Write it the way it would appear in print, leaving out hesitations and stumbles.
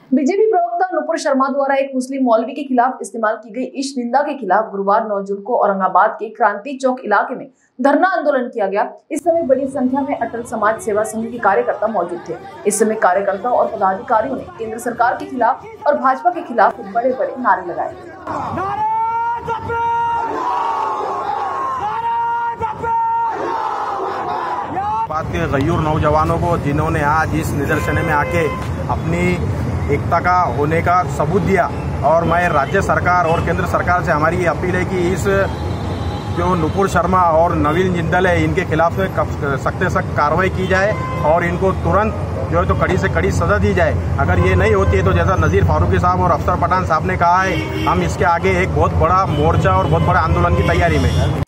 BJP प्रवक्ता नुपुर शर्मा द्वारा एक मुस्लिम मौलवी के खिलाफ इस्तेमाल की गई इस निंदा के खिलाफ गुरुवार 9 जून को औरंगाबाद के क्रांति चौक इलाके में धरना आंदोलन किया गया। इस समय बड़ी संख्या में अटल समाज सेवा संघ के कार्यकर्ता मौजूद थे। इस समय कार्यकर्ताओं और पदाधिकारियों ने केंद्र सरकार के खिलाफ और भाजपा के खिलाफ बड़े-बड़े नारे लगाए। बात के गयूर नौजवानों को जिन्होंने आज इस निदर्शन में आके अपनी एकता का होने का सबूत दिया, और मैं राज्य सरकार और केंद्र सरकार से हमारी ये अपील है कि इस जो नुपुर शर्मा और नवीन जिंदल है इनके खिलाफ सख्त से सख्त कार्रवाई की जाए और इनको तुरंत जो है तो कड़ी से कड़ी सजा दी जाए। अगर ये नहीं होती है तो जैसा नज़ीर फारूकी साहब और अफसर पठान साहब ने कहा है, हम इसके आगे एक बहुत बड़ा मोर्चा और बहुत बड़ा आंदोलन की तैयारी में।